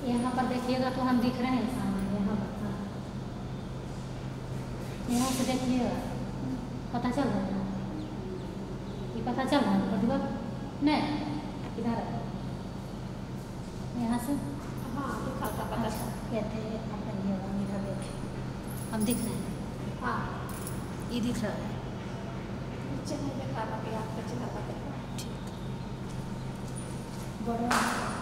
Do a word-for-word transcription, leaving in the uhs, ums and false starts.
यहाँ पर देखिएगा तो हम दिख रहे हैं सामने, यहाँ पर हाँ। यहाँ से देखिएगा पता चल रहा है, ये पता चल रहा है प्रतिभा नहीं इधर यहाँ से हाँ दिखा था पता अच्छा कहते हैं आप कहिएगा इधर देखें हम दिख रहे हैं हाँ ये दिख रहा है नीचे नहीं दिखा पाते आपका चला पाते ठीक बड़ा